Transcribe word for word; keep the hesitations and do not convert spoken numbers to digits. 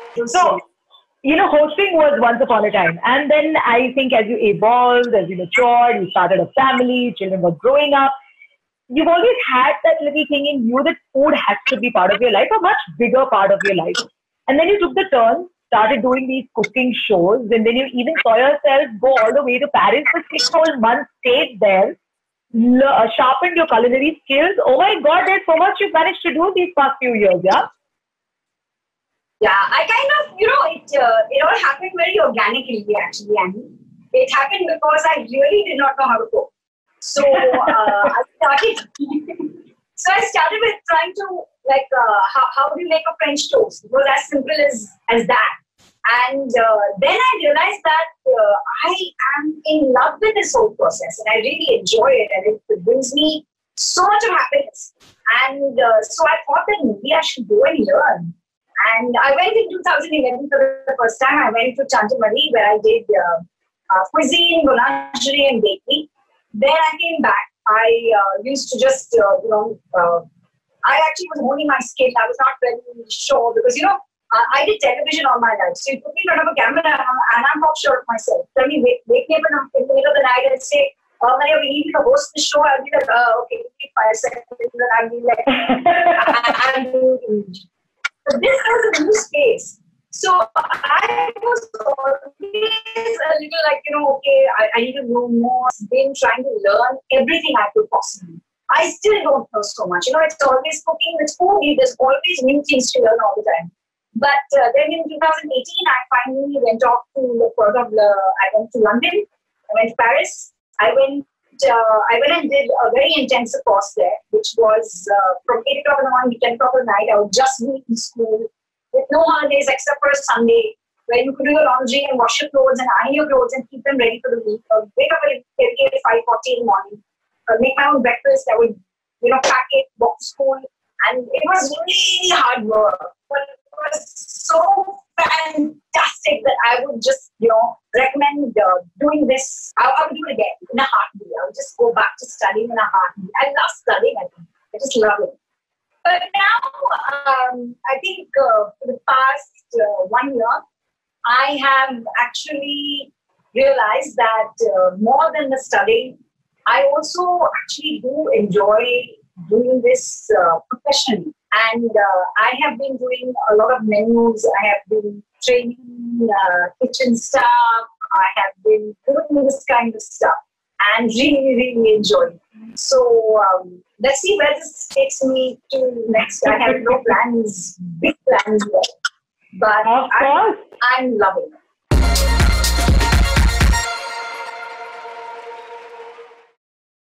So, you know, hosting was once upon a time. And then I think as you evolved, as you matured, you started a family, children were growing up. You've always had that little thing in you that food has to be part of your life, a much bigger part of your life. And then you took the turn, started doing these cooking shows, and then you even saw yourself go all the way to Paris for six whole months, stayed there, l- uh, sharpened your culinary skills. Oh my God, there's so much you've managed to do these past few years, yeah? Yeah, I kind of, you know, it uh, it all happened very organically, actually, Annie. It happened because I really did not know how to cook. So uh, I started. so I started with trying to like uh, how how do you make a French toast? It was as simple as as that. And uh, then I realized that uh, I am in love with this whole process, and I really enjoy it, and it, it brings me so much of happiness. And uh, so I thought that maybe I should go and learn. And I went in two thousand eleven for the first time. I went to Chantamari where I did uh, uh, cuisine, boulangerie, and bakery. Then I came back. I uh, used to just, uh, you know, uh, I actually was honing my skill. I was not very sure because, you know, uh, I did television all my life. So you put me in front of a camera and I'm, and I'm not sure of myself. Tell me, wake, wake me up in the middle of the night and say, oh, Maria, we need you to host the show. I'll be like, uh, okay, give me five seconds. And I'll be like, I, I'm doing So this was a new space. So I was always a little like, you know, okay, I, I need to know more. I've been trying to learn everything I could possibly. I still don't know so much. You know, it's always cooking, it's food. There's always new things to learn all the time. But uh, then in two thousand eighteen, I finally went off to the court of the, I went to London, I went to Paris, I went Uh, I went and did a very intensive course there, which was uh, from eight o'clock in the morning to ten o'clock at night. I would just be in school with no holidays except for a Sunday, where you could do your laundry and wash your clothes and iron your clothes and keep them ready for the week. I would wake up every at five forty in the morning, uh, make my own breakfast. I would, you know, pack it, walk to school. And it was really hard work, but it was so fantastic that I would just, you know, recommend uh, doing this. I, I would do it again in a heartbeat. I would just go back to studying in a heartbeat. I love studying. I think I just love it. But now, um, I think uh, for the past uh, one year, I have actually realized that uh, more than the studying, I also actually do enjoy doing this uh, professionally. And uh, I have been doing a lot of menus. I have been training uh, kitchen staff. I have been doing this kind of stuff and really, really enjoying it. So um, let's see where this takes me to next. I have no plans, big plans yet. But Of course. I'm, I'm loving it.